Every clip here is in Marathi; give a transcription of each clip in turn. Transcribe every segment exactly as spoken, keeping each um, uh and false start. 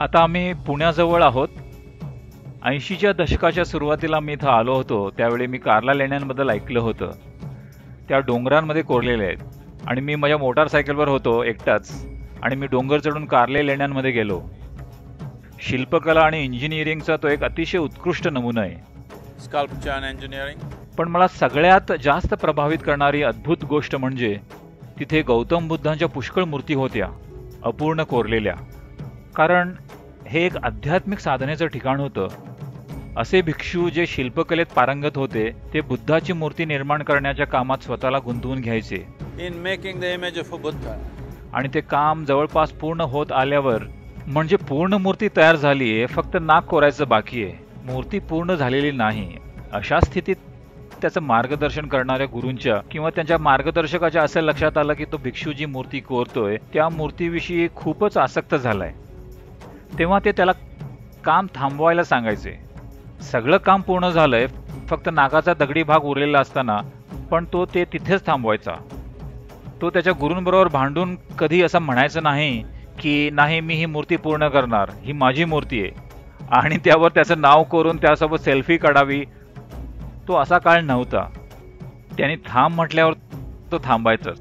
आता आम्ही पुण्याजवळ आहोत. ऐंशीच्या दशकाच्या सुरुवातीला मी इथं आलो होतो त्यावेळी मी कार्ला लेण्यांबद्दल ऐकलं होतं. त्या डोंगरांमध्ये कोरलेल्या आहेत आणि मी माझ्या मोटारसायकलवर होतो एकटाच आणि मी डोंगर चढून कार्ले लेण्यांमध्ये गेलो. शिल्पकला आणि इंजिनिअरिंगचा तो एक अतिशय उत्कृष्ट नमुना आहे. Sculpture and engineering. पण मला सगळ्यात जास्त प्रभावित करणारी अद्भुत गोष्ट म्हणजे तिथे गौतम बुद्धांच्या पुष्कळ मूर्ती होत्या, अपूर्ण कोरलेल्या. कारण हे एक आध्यात्मिक साधनेचं ठिकाण होतं. असे भिक्षू जे शिल्पकलेत पारंगत होते ते बुद्धाची मूर्ती निर्माण करण्याच्या कामात स्वतःला गुंतवून घ्यायचे. In making the image of a Buddha. आणि ते काम जवळपास पूर्ण होत आल्यावर म्हणजे पूर्ण मूर्ती तयार झाली आहे, फक्त नाक कोरायचं बाकी आहे, मूर्ती पूर्ण झालेली नाही. अशा स्थितीत त्याचं मार्गदर्शन करणाऱ्या गुरूंच्या किंवा त्यांच्या मार्गदर्शकाच्या असं लक्षात आलं की तो भिक्षू जी मूर्ती कोरतोय त्या मूर्तीविषयी खूपच आसक्त झालाय. तेव्हा ते त्याला काम थांबवायला सांगायचे. सगळं काम पूर्ण झालंय, फक्त नागाचा दगडी भाग उरलेला असताना पण तो ते तिथेच थांबवायचा. तो त्याच्या गुरूंबरोबर भांडून कधी असं म्हणायचं नाही की नाही मी ही मूर्ती पूर्ण करणार, ही माझी मूर्ती आहे, आणि त्यावर त्याचं नाव कोरून त्यासोबत सेल्फी काढावी. तो असा काळ नव्हता. त्यांनी थांब म्हटल्यावर तो थांबायचा.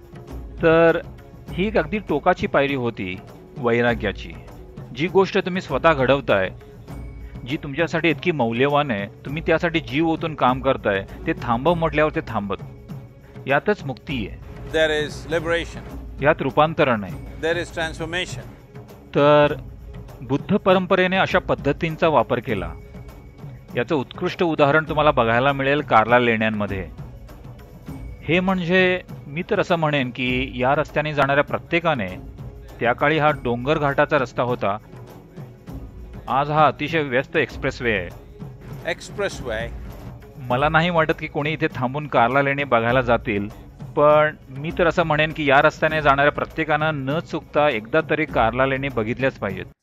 तर ही एक अगदी टोकाची पायरी होती वैराग्याची. जी गोष्ट तुम्ही स्वतः घडवताय, जी तुमच्यासाठी इतकी मौल्यवान आहे, तुम्ही त्यासाठी जीव ओतून काम करताय, ते थांबव म्हटल्यावर ते थांबत. यातच मुक्ती आहे. There is liberation. यात रूपांतरण आहे. There is transformation. तर बुद्ध परंपरेने अशा पद्धतींचा वापर केला. याचं उत्कृष्ट उदाहरण तुम्हाला बघायला मिळेल कार्ला लेण्यांमध्ये. हे म्हणजे मी तर असं म्हणेन की या रस्त्याने जाणाऱ्या प्रत्येकाने, त्या काळी हा डोंगर घाटाचा रस्ता होता, आज हा अतिशय व्यस्त एक्सप्रेसवे आहे. Expressway. मला नाही वाटत की कोणी इथे थांबून कार्ला लेणी बघायला जातील, पण मी तर असं म्हणेन की या रस्त्याने जाणाऱ्या प्रत्येकानं न चुकता एकदा तरी कार्ला लेणी बघितल्याच पाहिजेत.